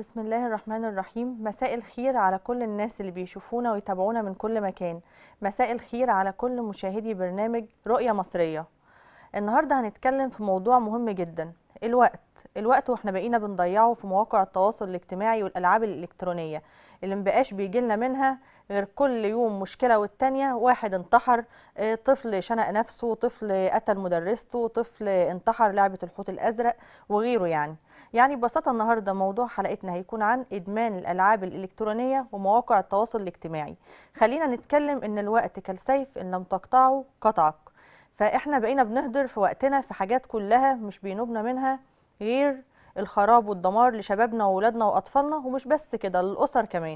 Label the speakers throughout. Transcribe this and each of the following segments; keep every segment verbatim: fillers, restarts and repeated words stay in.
Speaker 1: بسم الله الرحمن الرحيم. مساء الخير على كل الناس اللي بيشوفونا ويتابعونا من كل مكان. مساء الخير على كل مشاهدي برنامج رؤية مصرية. النهاردة هنتكلم في موضوع مهم جدا، الوقت. الوقت واحنا بقينا بنضيعه في مواقع التواصل الاجتماعي والألعاب الإلكترونية اللي مبقاش بيجيلنا منها غير كل يوم مشكلة والتانية. واحد انتحر، آه، طفل شنق نفسه، طفل قتل مدرسته، طفل انتحر لعبة الحوت الأزرق وغيره. يعني يعني ببساطة النهاردة موضوع حلقتنا هيكون عن إدمان الألعاب الإلكترونية ومواقع التواصل الاجتماعي. خلينا نتكلم إن الوقت كالسيف، إن لم تقطعه قطعك. فاحنا بقينا بنهدر في وقتنا في حاجات كلها مش بينوبنا منها غير الخراب والدمار لشبابنا وولادنا واطفالنا، ومش بس كده، للاسر كمان.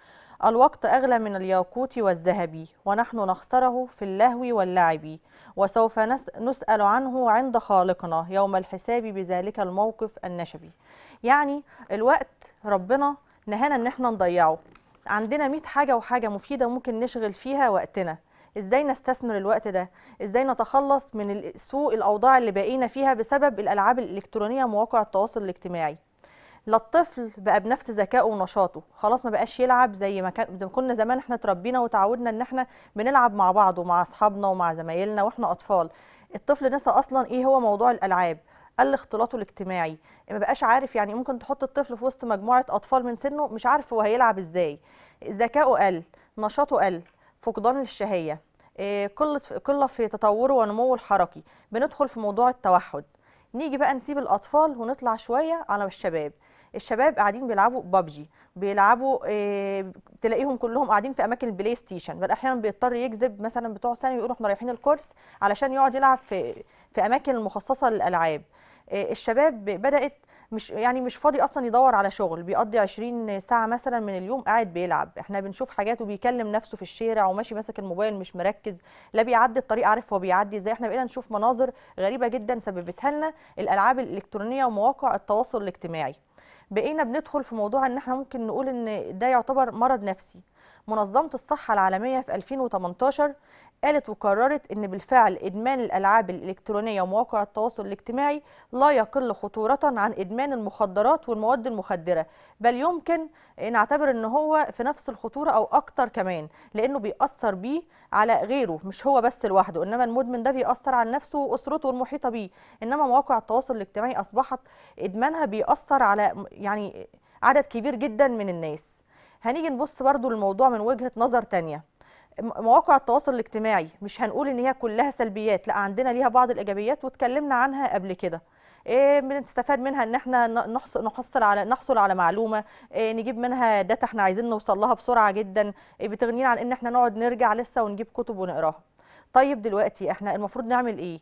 Speaker 1: الوقت اغلى من الياقوت والذهب، ونحن نخسره في اللهو واللعب، وسوف نس- نسأل عنه عند خالقنا يوم الحساب بذلك الموقف النشبي. يعني الوقت ربنا نهانا ان احنا نضيعه. عندنا مئة حاجة وحاجة مفيدة ممكن نشغل فيها وقتنا. ازاي نستثمر الوقت ده؟ ازاي نتخلص من ال- سوء الاوضاع اللي بقينا فيها بسبب الالعاب الالكترونية ومواقع التواصل الاجتماعي؟ لا، الطفل بقى بنفس ذكائه ونشاطه، خلاص ما بقاش يلعب زي ما كان زي ما كنا زمان. احنا اتربينا وتعودنا ان احنا بنلعب مع بعض ومع اصحابنا ومع زمايلنا واحنا اطفال. الطفل نسى اصلا ايه هو موضوع الالعاب، قل اختلاطه الاجتماعي. ما بقاش عارف، يعني ممكن تحط الطفل في وسط مجموعة اطفال من سنه مش عارف هو هيلعب ازاي. ذكائه قل، نشاطه قل، فقدان الشهية، إيه، قلة قلة في تطوره ونموه الحركي. بندخل في موضوع التوحد. نيجي بقى نسيب الاطفال ونطلع شوية على الشباب. الشباب قاعدين بيلعبوا بابجي، بيلعبوا إيه، تلاقيهم كلهم قاعدين في اماكن البلاي ستيشن، بل احيانا بيضطر يجذب مثلا بتوع ثانوي يقولوا احنا رايحين الكورس علشان يقعد يلعب في في اماكن المخصصه للالعاب. إيه، الشباب بدات مش يعني مش فاضي اصلا يدور على شغل، بيقضي عشرين ساعه مثلا من اليوم قاعد بيلعب. احنا بنشوف حاجات وبيكلم نفسه في الشارع وماشي ماسك الموبايل مش مركز، لا بيعدي الطريق عارف هو بيعدي ازاي. احنا بقينا نشوف مناظر غريبه جدا سببتها لنا الالعاب الالكترونيه ومواقع التواصل الاجتماعي. بقينا بندخل في موضوع ان احنا ممكن نقول ان ده يعتبر مرض نفسي. منظمة الصحة العالمية في ألفين وتمنتاشر قالت وقررت ان بالفعل ادمان الالعاب الالكترونية ومواقع التواصل الاجتماعي لا يقل خطورة عن ادمان المخدرات والمواد المخدرة، بل يمكن نعتبر ان هو في نفس الخطورة او اكتر كمان، لانه بيأثر بيه على غيره، مش هو بس لوحده، انما المدمن ده بيأثر على نفسه واسرته المحيطة بيه. انما مواقع التواصل الاجتماعي اصبحت ادمانها بيأثر على يعني عدد كبير جدا من الناس. هنيجي نبص برضو للموضوع من وجهة نظر تانية. م- مواقع التواصل الاجتماعي مش هنقول ان هي كلها سلبيات، لا، عندنا ليها بعض الايجابيات واتكلمنا عنها قبل كده. إيه بنستفاد منها؟ ان احنا ن- نحص- نحصل على نحصل على معلومه، إيه نجيب منها داتا احنا عايزين نوصل لها بسرعه جدا. إيه بتغنينا عن ان احنا نقعد نرجع لسه ونجيب كتب ونقراها. طيب دلوقتي احنا المفروض نعمل ايه؟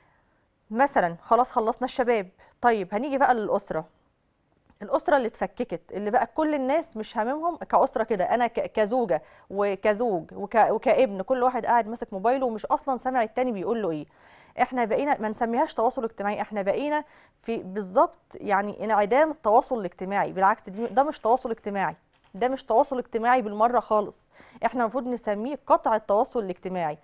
Speaker 1: مثلا خلاص خلصنا الشباب، طيب هنيجي بقى للاسره. الاسره اللي اتفككت، اللي بقى كل الناس مش هاممهم كاسره كده، انا ك- كزوجه وكزوج وك... وكابن، كل واحد قاعد ماسك موبايله ومش اصلا سامع التاني بيقول له ايه. احنا بقينا ما نسميهاش تواصل اجتماعي، احنا بقينا في بالظبط يعني انعدام التواصل الاجتماعي. بالعكس، دي ده مش تواصل اجتماعي، ده مش تواصل اجتماعي بالمره خالص. احنا المفروض نسميه قطع التواصل الاجتماعي.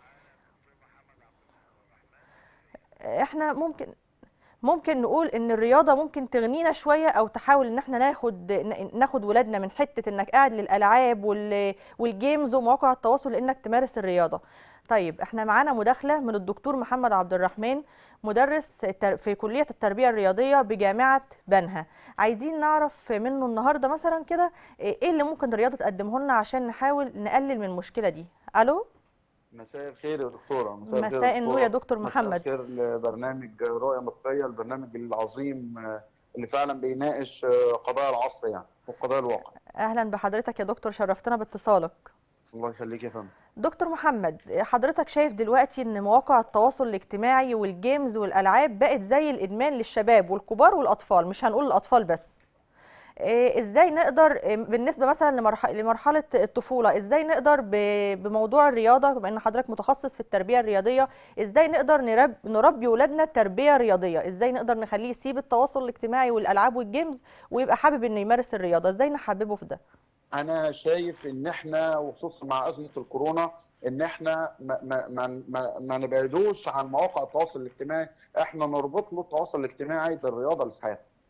Speaker 1: احنا ممكن ممكن نقول ان الرياضه ممكن تغنينا شويه، او تحاول ان احنا ناخد ناخد ولادنا من حته انك قاعد للالعاب وال والجيمز ومواقع التواصل لانك تمارس الرياضه. طيب احنا معانا مداخله من الدكتور محمد عبد الرحمن، مدرس التر- في كليه التربيه الرياضيه بجامعه بنها. عايزين نعرف منه النهارده مثلا كده ايه اللي ممكن الرياضه تقدمه لنا عشان نحاول نقلل من المشكله دي. الو.
Speaker 2: مساء الخير يا دكتورة، مساء الخير يا
Speaker 1: مساء النور يا
Speaker 2: دكتورة.
Speaker 1: دكتور
Speaker 2: مساء
Speaker 1: محمد.
Speaker 2: الخير لبرنامج رؤية مصرية، البرنامج العظيم آه، اللي فعلا بيناقش آه، قضايا العصر يعني وقضايا الواقع.
Speaker 1: اهلا بحضرتك يا دكتور، شرفتنا باتصالك.
Speaker 2: الله يخليك يا فندم.
Speaker 1: دكتور محمد، حضرتك شايف دلوقتي ان مواقع التواصل الاجتماعي والجيمز والالعاب بقت زي الادمان للشباب والكبار والاطفال، مش هنقول الاطفال بس. إيه، ازاي نقدر إيه، بالنسبه مثلا لمرح- لمرحله الطفوله، ازاي نقدر ب- بموضوع الرياضه، بما ان حضرتك متخصص في التربيه الرياضيه، ازاي نقدر نرب نربي ولادنا تربيه رياضيه؟ ازاي نقدر نخليه يسيب التواصل الاجتماعي والالعاب والجيمز ويبقى حابب انه يمارس الرياضه؟ ازاي نحببه في ده؟
Speaker 2: أنا شايف إن إحنا وخصوصا مع أزمة الكورونا إن إحنا ما, ما, ما, ما, ما نبعدوش عن مواقع التواصل الاجتماعي، إحنا نربط له التواصل الاجتماعي بالرياضة اللي في حياته.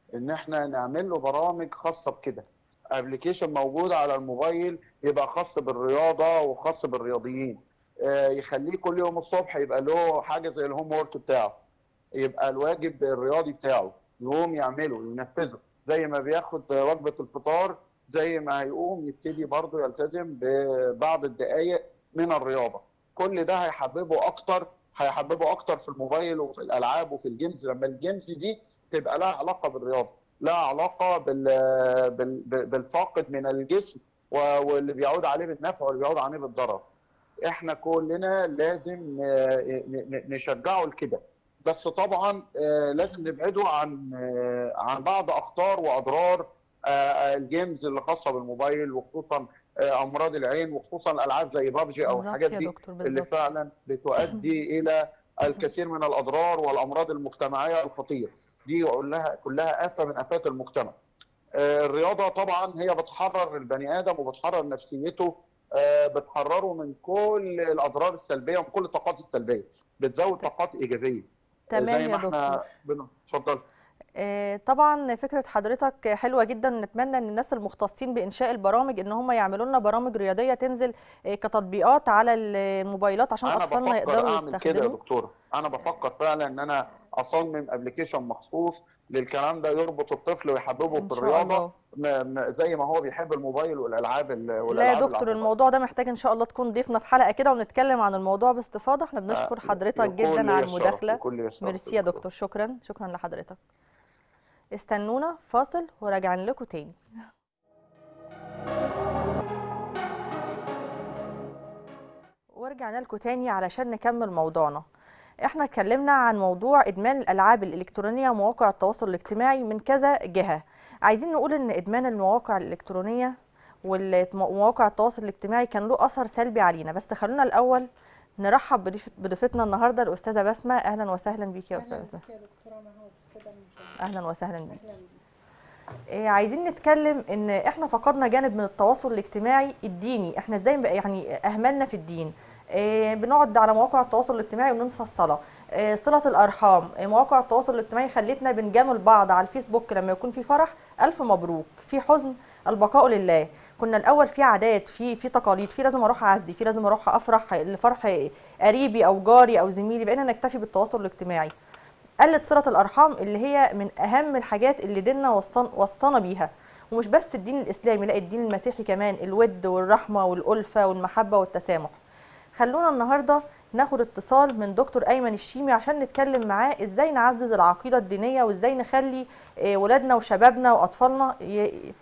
Speaker 2: ان احنا نعمل له برامج خاصه بكده، ابلكيشن موجود على الموبايل يبقى خاص بالرياضه وخاص بالرياضيين. آه، يخليه كل يوم الصبح يبقى له حاجه زي الهوم ورك بتاعه، يبقى الواجب الرياضي بتاعه يقوم يعمله ينفذه زي ما بياخد وجبه الفطار، زي ما هيقوم يبتدي برضه يلتزم ببعض الدقائق من الرياضه. كل ده هيحببه اكتر، هيحببه اكتر في الموبايل وفي الالعاب وفي الجيمز، لما الجيمز دي تبقى لها علاقه بالرياضه، لها علاقه بال بال بالفاقد من الجسم واللي بيعود عليه بالنفع واللي بيعود عليه بالضرر. احنا كلنا لازم نشجعه لكده، بس طبعا لازم نبعده عن عن بعض اخطار واضرار الجيمز اللي خاصه بالموبايل، وخصوصا امراض العين، وخصوصا الالعاب زي بابجي او
Speaker 1: بالظبط
Speaker 2: الحاجات
Speaker 1: يا
Speaker 2: دي
Speaker 1: دكتور،
Speaker 2: اللي
Speaker 1: بالظبط.
Speaker 2: فعلا بتؤدي الى الكثير من الاضرار والامراض المجتمعيه الخطيره دي، كلها كلها افه من افات المجتمع. الرياضه طبعا هي بتحرر البني ادم وبتحرر نفسيته، بتحرره من كل الاضرار السلبيه ومن كل الطاقات السلبيه، بتزود طاقات ايجابيه
Speaker 1: تمام
Speaker 2: زي
Speaker 1: يا
Speaker 2: ما
Speaker 1: دكتور.
Speaker 2: احنا اتفضل.
Speaker 1: آه، طبعا فكرة حضرتك حلوة جدا، نتمنى ان الناس المختصين بإنشاء البرامج ان هم يعملوا لنا برامج رياضية تنزل آه، كتطبيقات على الموبايلات عشان
Speaker 2: انا
Speaker 1: اطفالنا
Speaker 2: بفكر
Speaker 1: يقدروا
Speaker 2: اعمل كده يا
Speaker 1: يستخدموا.
Speaker 2: دكتوره، انا بفكر فعلا ان انا اصمم ابلكيشن مخصوص للكلام ده، يربط الطفل ويحببه
Speaker 1: ان
Speaker 2: في
Speaker 1: شاء
Speaker 2: الرياضه
Speaker 1: الله.
Speaker 2: زي ما هو بيحب الموبايل والالعاب
Speaker 1: لا يا
Speaker 2: والالعاب اللي على
Speaker 1: دكتور،
Speaker 2: الموبايل.
Speaker 1: الموضوع ده محتاج ان شاء الله تكون ضيفنا في حلقة كده ونتكلم عن الموضوع باستفاضة. احنا
Speaker 2: آه،
Speaker 1: بنشكر حضرتك
Speaker 2: يكون
Speaker 1: جدا
Speaker 2: لي
Speaker 1: على
Speaker 2: الشرف،
Speaker 1: المداخلة.
Speaker 2: يكون لي الشرف يا
Speaker 1: ميرسي يا
Speaker 2: دكتور.
Speaker 1: دكتور، شكرا شكرا لحضرتك. استنونا فاصل وراجعين لكم تاني. ورجعنا لكم تاني علشان نكمل موضوعنا. احنا اتكلمنا عن موضوع ادمان الالعاب الالكترونيه ومواقع التواصل الاجتماعي من كذا جهه. عايزين نقول ان ادمان المواقع الالكترونيه ومواقع التواصل الاجتماعي كان له اثر سلبي علينا، بس خلونا الاول نرحب بضيف- بضيفتنا النهارده الاستاذه بسمه. اهلا وسهلا بيكي يا
Speaker 3: اهلا
Speaker 1: استاذه بسمه.
Speaker 3: بك يا دكتوره مها وبالساده المشاهدين.
Speaker 1: اهلا وسهلا بيكي.
Speaker 3: اهلا بك.
Speaker 1: إيه، عايزين نتكلم ان احنا فقدنا جانب من التواصل الاجتماعي الديني. احنا ازاي بقى يعني اهملنا في الدين؟ إيه، بنقعد على مواقع التواصل الاجتماعي وننسى الصلاة. إيه، صلة الارحام. إيه، مواقع التواصل الاجتماعي خلتنا بنجامل بعض على الفيسبوك لما يكون في فرح الف مبروك، في حزن البقاء لله. كنا الاول في عادات، في في تقاليد، في لازم اروح اعزي، في لازم اروح افرح لفرح قريبي او جاري او زميلي. بقينا نكتفي بالتواصل الاجتماعي. قلت صلة الأرحام اللي هي من أهم الحاجات اللي ديننا وصن- وصانا بيها. ومش بس الدين الإسلامي، لا الدين المسيحي كمان، الود والرحمة والألفة والمحبة والتسامح. خلونا النهاردة ناخد اتصال من دكتور أيمن الشيمي عشان نتكلم معاه ازاي نعزز العقيدة الدينية وازاي نخلي آه، ولادنا وشبابنا وأطفالنا ي-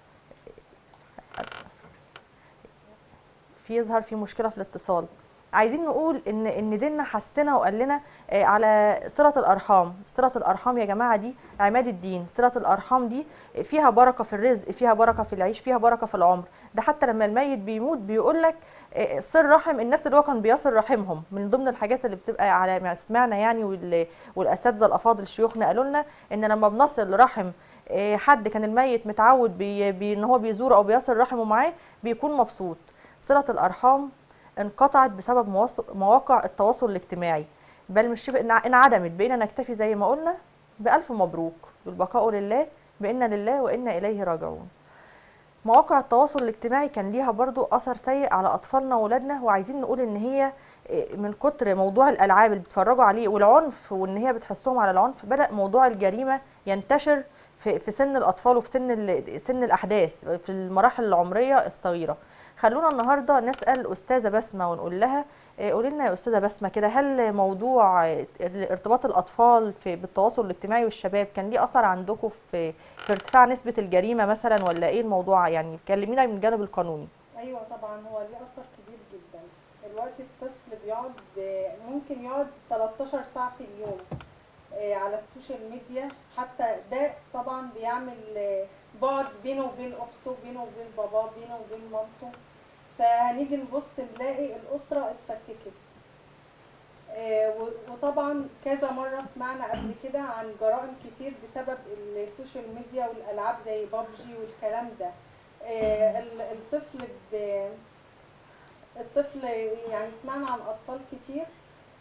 Speaker 1: في يظهر في مشكله في الاتصال. عايزين نقول ان ان ديننا حسنا وقال لنا آه، على صله الارحام. صله الارحام يا جماعه دي عماد الدين. صله الارحام دي فيها بركه في الرزق، فيها بركه في العيش، فيها بركه في العمر. ده حتى لما الميت بيموت بيقول لك آه، صل رحم الناس اللي هو كان بيصل رحمهم. من ضمن الحاجات اللي بتبقى على ما سمعنا يعني، وال- والاساتذه الافاضل شيوخنا قالوا لنا ان لما بنصل رحم آه، حد كان الميت متعود بي بي ان هو بيزوره او بيصل رحمه معاه بيكون مبسوط. صلة الأرحام انقطعت بسبب مواص- مواقع التواصل الاجتماعي، بل مش شبه انع- انعدمت. بقينا نكتفي زي ما قلنا بألف مبروك والبقاء لله، بإنا لله وإنا إليه راجعون. مواقع التواصل الاجتماعي كان ليها برضو أثر سيء على أطفالنا وولادنا. وعايزين نقول إن هي إيه، من كتر موضوع الألعاب اللي بيتفرجوا عليه والعنف، وإن هي بتحسهم على العنف، بدأ موضوع الجريمة ينتشر في في سن الأطفال وفي سن ال- سن الأحداث في المراحل العمرية الصغيرة. خلونا النهارده نسأل أستاذة بسمة ونقول لها إيه، قولي لنا يا أستاذة بسمة كده، هل موضوع إيه، ارتباط الأطفال في بالتواصل الاجتماعي والشباب كان ليه أثر عندكم في في ارتفاع نسبة الجريمة مثلا، ولا ايه الموضوع؟ يعني كلمينا من الجانب القانوني.
Speaker 3: ايوه طبعا هو ليه اثر كبير جدا. دلوقتي الطفل بيقعد آه، ممكن يقعد تلتاشر ساعه في اليوم آه، على السوشيال ميديا. حتى ده طبعا بيعمل آه، بعد بينه وبين اخته، بينه وبين باباه، بينه وبين مامته. فهنيجي نبص نلاقي الاسره اتفككت. آه، و- وطبعا كذا مرة سمعنا قبل كده عن جرائم كتير بسبب السوشيال ميديا والألعاب زي بابجي والكلام ده. آه، ال- الطفل ب- الطفل يعني سمعنا عن أطفال كتير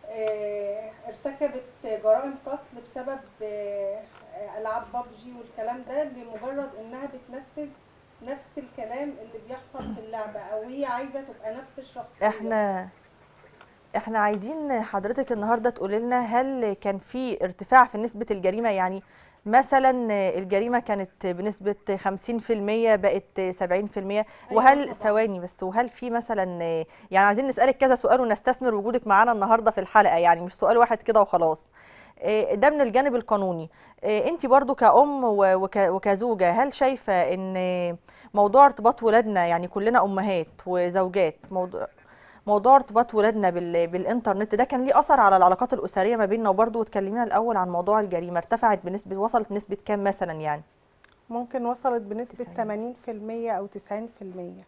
Speaker 3: آه، ارتكبت جرائم قتل بسبب آه، العاب بابجي والكلام ده، لمجرد انها بتنفذ نفس الكلام اللي بيحصل في اللعبه، او هي عايزه تبقى نفس الشخصيه.
Speaker 1: احنا احنا عايزين حضرتك النهارده تقولي لنا هل كان في ارتفاع في نسبة الجريمة؟ يعني مثلا الجريمة كانت بنسبة خمسين في المية بقت سبعين في المية،
Speaker 3: ايوه
Speaker 1: وهل
Speaker 3: طبعا.
Speaker 1: ثواني بس، وهل في مثلا، يعني عايزين نسألك كذا سؤال ونستثمر وجودك معانا النهارده في الحلقة، يعني مش سؤال واحد كده وخلاص. إيه، ده من الجانب القانوني. انت برضو كأم و- وك- وكزوجة، هل شايفة ان موضوع ارتباط ولادنا، يعني كلنا أمهات وزوجات، موضوع موضوع ارتباط ولادنا بال... بالإنترنت ده كان ليه أثر على العلاقات الأسرية ما بيننا؟ وبرضو اتكلمنا الأول عن موضوع الجريمة، ارتفعت بنسبة، وصلت نسبة كام مثلا يعني؟
Speaker 3: ممكن وصلت بنسبه
Speaker 1: تسعين.
Speaker 3: ثمانين في المية او تسعين في المية.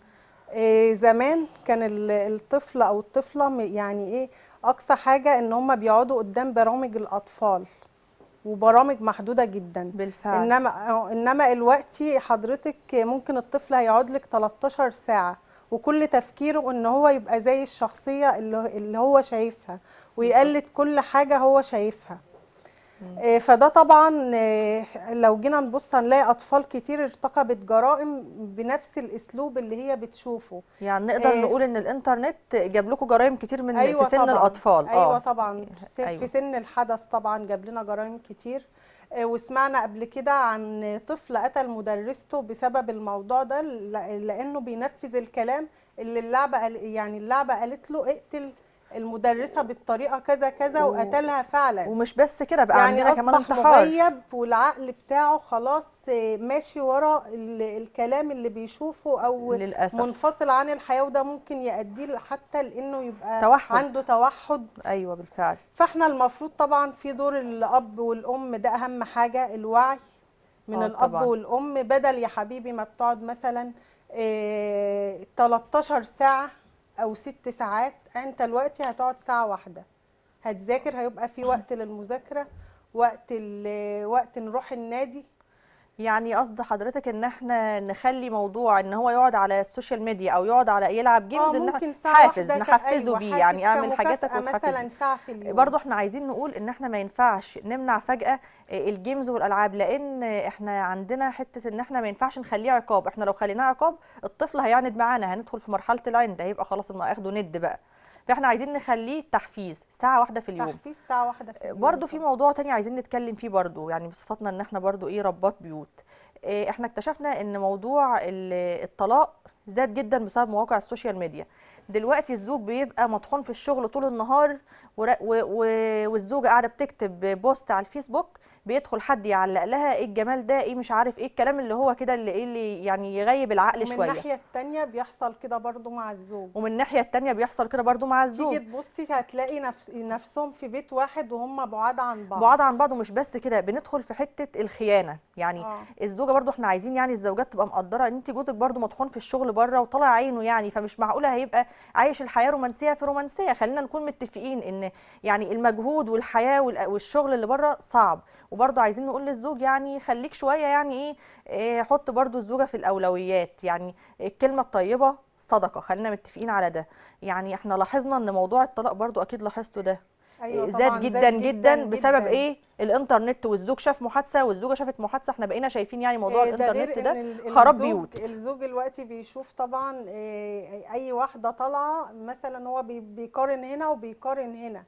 Speaker 3: إيه، زمان كان ال- الطفل او الطفله م- يعني ايه، اقصى حاجه ان هم بيقعدوا قدام برامج الاطفال، وبرامج محدوده جدا.
Speaker 1: بالفعل.
Speaker 3: انما آه، انما دلوقتي حضرتك ممكن الطفل هيقعد لك تلتاشر ساعه، وكل تفكيره ان هو يبقى زي الشخصيه اللي اللي هو شايفها،
Speaker 1: بالظبط.
Speaker 3: ويقلد كل حاجه هو شايفها.
Speaker 1: مم.
Speaker 3: آه، فده طبعا آه، لو جينا نبص هنلاقي اطفال كتير ارتكبت جرائم بنفس الاسلوب اللي هي بتشوفه.
Speaker 1: يعني نقدر
Speaker 3: آه،
Speaker 1: نقول ان الانترنت جاب لكم جرائم كتير من في
Speaker 3: ايوه
Speaker 1: سن
Speaker 3: طبعا.
Speaker 1: الاطفال؟
Speaker 3: ايوه
Speaker 1: اه.
Speaker 3: طبعا، س- في
Speaker 1: ايوه.
Speaker 3: سن الحدث طبعا جاب لنا جرائم كتير. آه، وسمعنا قبل كده عن طفل قتل مدرسته بسبب الموضوع ده، ل- لانه بينفذ الكلام اللي اللعبه قال- يعني اللعبه قالت له اقتل المدرسه بالطريقه كذا كذا،
Speaker 1: و...
Speaker 3: وقتلها فعلا.
Speaker 1: ومش بس كده، بقى
Speaker 3: يعني
Speaker 1: عندنا كمان
Speaker 3: اصبح
Speaker 1: انتحار.
Speaker 3: مغيب، والعقل بتاعه خلاص آه، ماشي ورا ال- الكلام اللي بيشوفه، او
Speaker 1: للاسف.
Speaker 3: منفصل عن الحياة، وده ممكن يؤديه حتى لانه يبقى
Speaker 1: توحد.
Speaker 3: عنده توحد.
Speaker 1: ايوه بالفعل.
Speaker 3: فاحنا المفروض طبعا في دور الاب والام، ده اهم حاجة، الوعي من
Speaker 1: اه
Speaker 3: الاب
Speaker 1: طبعا.
Speaker 3: والام. بدل يا حبيبي ما بتقعد مثلا آه، تلتاشر ساعة او ست ساعات، انت دلوقتي هتقعد ساعة واحدة هتذاكر، هيبقى في وقت للمذاكرة، وقت ال- وقت نروح النادي.
Speaker 1: يعني قصد حضرتك ان احنا نخلي موضوع ان هو يقعد على السوشيال ميديا او يقعد على يلعب
Speaker 3: اه
Speaker 1: جيمز، ان احنا
Speaker 3: ممكن ساعة
Speaker 1: حافز
Speaker 3: واحدة ك...
Speaker 1: نحفزه
Speaker 3: ايوه
Speaker 1: بيه،
Speaker 3: حافز
Speaker 1: يعني اعمل حاجاتك
Speaker 3: كمكافأة،
Speaker 1: وتحفزه.
Speaker 3: مثلا ساعة في اليوم.
Speaker 1: برضو احنا عايزين نقول ان احنا ما ينفعش نمنع فجأة الجيمز والالعاب، لان احنا عندنا حتة ان احنا ما ينفعش نخليه عقاب. احنا لو خليناه عقاب الطفل هيعند معانا، هندخل في مرحلة العند، هيبقى خلاص ما اخده ند بقى. فاحنا عايزين نخليه تحفيز ساعة واحدة في اليوم.
Speaker 3: تحفيز ساعة واحدة في اليوم
Speaker 1: برضو في
Speaker 3: طبعا.
Speaker 1: موضوع تاني عايزين نتكلم فيه برضو، يعني بصفتنا ان احنا برضو ايه، ربات بيوت. إيه، احنا اكتشفنا ان موضوع ال- الطلاق زاد جدا بسبب مواقع السوشيال ميديا. دلوقتي الزوج بيبقى مطحون في الشغل طول النهار، ور- و- و- والزوجة قاعدة بتكتب بوست على الفيسبوك، بيدخل حد يعلق لها ايه الجمال ده، ايه مش عارف ايه الكلام اللي هو كده، اللي ايه اللي يعني يغيب العقل
Speaker 3: ومن
Speaker 1: شوية.
Speaker 3: الناحية التانية بيحصل كده برضو مع الزوج.
Speaker 1: ومن الناحية التانية بيحصل كده برضو مع
Speaker 3: تيجي
Speaker 1: الزوج.
Speaker 3: تبصي هتلاقي نفس... نفسهم في بيت واحد وهم بعاد عن بعض.
Speaker 1: بعاد عن بعض. ومش بس كده، بندخل في حته الخيانه يعني.
Speaker 3: اه
Speaker 1: الزوجه برضو احنا عايزين يعني الزوجات تبقى مقدره ان انت جوزك برضو مطحون في الشغل بره وطالع عينه، يعني فمش معقوله هيبقى عايش الحياه رومانسيه في رومانسيه. خلينا نكون متفقين ان يعني المجهود والحياه وال- والشغل اللي بره صعب. وبرضو عايزين نقول للزوج يعني خليك شويه، يعني ايه، إيه، حط برضو الزوجه في الاولويات. يعني الكلمه الطيبه صدقه، خلينا متفقين على ده. يعني احنا لاحظنا ان موضوع الطلاق برضو اكيد لاحظته ده
Speaker 3: ايوه
Speaker 1: زاد
Speaker 3: طبعا،
Speaker 1: جدا
Speaker 3: زاد جدا
Speaker 1: جدا بسبب
Speaker 3: جدا.
Speaker 1: ايه؟ الانترنت. والزوج شاف محادثه والزوجه شافت محادثه، احنا بقينا شايفين يعني موضوع
Speaker 3: إيه ده،
Speaker 1: الانترنت
Speaker 3: غير ان
Speaker 1: ده
Speaker 3: ال-
Speaker 1: خراب
Speaker 3: الزوج
Speaker 1: بيوت.
Speaker 3: الزوج دلوقتي بيشوف طبعا إيه، اي واحدة طالعة مثلا، هو بي- بيقارن هنا وبيقارن هنا.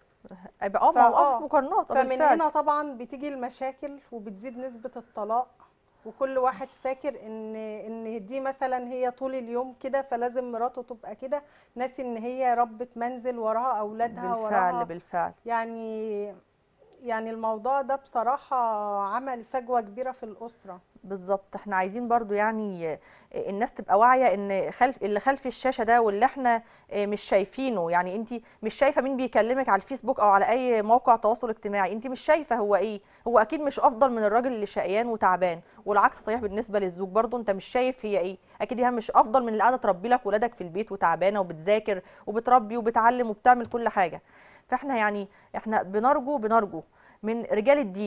Speaker 1: يبقى اه موقف
Speaker 3: فاه
Speaker 1: مقارنات، اه
Speaker 3: فمن
Speaker 1: بالفعل.
Speaker 3: هنا طبعا بتيجي المشاكل وبتزيد نسبة الطلاق. وكل واحد فاكر ان ان دي مثلا هي طول اليوم كده، فلازم مراته تبقى كده، ناسي ان هي ربة منزل، وراها اولادها،
Speaker 1: بالفعل
Speaker 3: وراها.
Speaker 1: بالفعل.
Speaker 3: يعني يعني الموضوع ده بصراحة عمل فجوة كبيرة في الأسرة.
Speaker 1: بالظبط. احنا عايزين برضو يعني الناس تبقى واعية ان خلف اللي خلف الشاشة ده واللي احنا مش شايفينه. يعني انت مش شايفة مين بيكلمك على الفيسبوك او على اي موقع تواصل اجتماعي، انت مش شايفة هو ايه. هو اكيد مش افضل من الراجل اللي شقيان وتعبان، والعكس صحيح بالنسبة للزوج برضو، انت مش شايف هي ايه. اكيد هي مش افضل من اللي قاعدة تربي لك ولادك في البيت وتعبانة وبتذاكر وبتربي وبتعلم وبتعمل كل حاجة. فاحنا يعني احنا بنرجو بنرجو من رجال الدين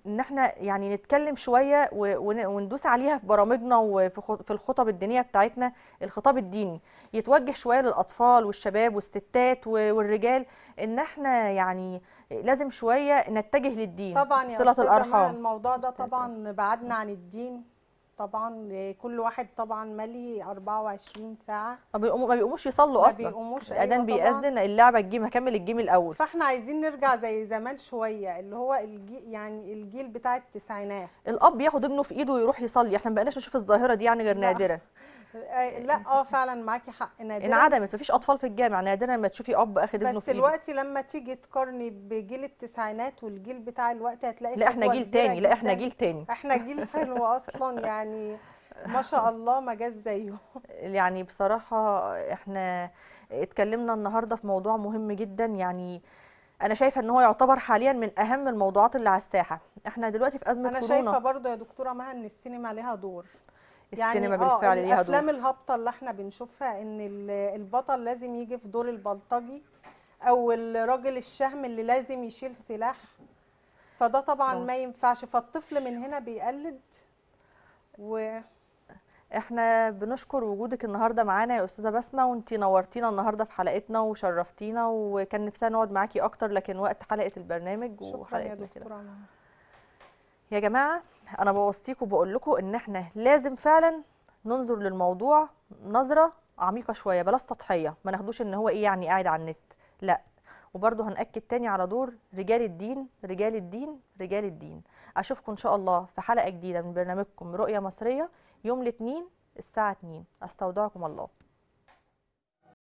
Speaker 1: ان احنا يعني نتكلم شويه و- ون- وندوس عليها في برامجنا وفي خ- في الخطب الدينيه بتاعتنا. الخطاب الديني يتوجه شويه للاطفال والشباب والستات و- والرجال، ان احنا يعني لازم شويه نتجه للدين،
Speaker 3: طبعا يا
Speaker 1: صله
Speaker 3: استاذه مها،
Speaker 1: الارحام.
Speaker 3: الموضوع ده طبعا بعدنا عن الدين طبعا. كل واحد طبعا مالي أربعة وعشرين ساعه،
Speaker 1: ما بيقوموا ما بيقوموش يصلوا
Speaker 3: ما
Speaker 1: اصلا.
Speaker 3: بيقوموش.
Speaker 1: الاذان
Speaker 3: ايوه طبعا.
Speaker 1: بيأذن، اللعبه الجيم هكمل الجيم الاول.
Speaker 3: فاحنا عايزين نرجع زي زمان شويه، اللي هو الجيل يعني الجيل بتاع التسعينات.
Speaker 1: الاب ياخد ابنه في ايده ويروح يصلي، احنا ما بقيناش نشوف الظاهره دي يعني غير
Speaker 3: لا.
Speaker 1: نادرا.
Speaker 3: آه، لا اه فعلا معاكي حق، نادرا.
Speaker 1: انعدمت، مفيش اطفال في الجامع، نادرا لما تشوفي اب اخد ابنه
Speaker 3: بس
Speaker 1: في ايده.
Speaker 3: دلوقتي لما تيجي تقارني بجيل التسعينات والجيل بتاع الوقت هتلاقي
Speaker 1: لا احنا
Speaker 3: فجوة
Speaker 1: جيل
Speaker 3: كبيرة
Speaker 1: تاني، لا احنا
Speaker 3: جدا.
Speaker 1: جيل تاني.
Speaker 3: احنا جيل حلو اصلا يعني، ما شاء الله ما جاش زيه.
Speaker 1: يعني بصراحة احنا اتكلمنا النهاردة في موضوع مهم جدا، يعني انا شايفة ان هو يعتبر حاليا من اهم الموضوعات اللي على الساحة. احنا دلوقتي في ازمة
Speaker 3: انا
Speaker 1: كورونا.
Speaker 3: شايفه برضو يا دكتوره مها ان السينما عليها دور. يعني
Speaker 1: السينما
Speaker 3: اه
Speaker 1: بالفعل ليها دور.
Speaker 3: الافلام الهابطه اللي احنا بنشوفها ان ال- البطل لازم يجي في دور البلطجي او الراجل الشهم اللي لازم يشيل سلاح، فده طبعا
Speaker 1: اه.
Speaker 3: ما ينفعش، فالطفل من هنا بيقلد. و
Speaker 1: احنا بنشكر وجودك النهاردة معانا يا استاذة بسمة، وانتي نورتينا النهاردة في حلقتنا وشرفتينا، وكان نفسنا نقعد معاكي اكتر لكن وقت حلقة البرنامج
Speaker 3: شكرا يا
Speaker 1: وحلقتنا كده.
Speaker 3: دكتوره مها.
Speaker 1: يا جماعة أنا بوصيكم وبقول لكم إن إحنا لازم فعلا ننظر للموضوع نظرة عميقة شوية، بلاش سطحية، ما ناخدوش إن هو إيه يعني قاعد على النت، لا. وبرضه هنأكد تاني على دور رجال الدين، رجال الدين، رجال الدين. أشوفكم إن شاء الله في حلقة جديدة من برنامجكم رؤية مصرية يوم الاثنين الساعة اتنين. أستودعكم الله.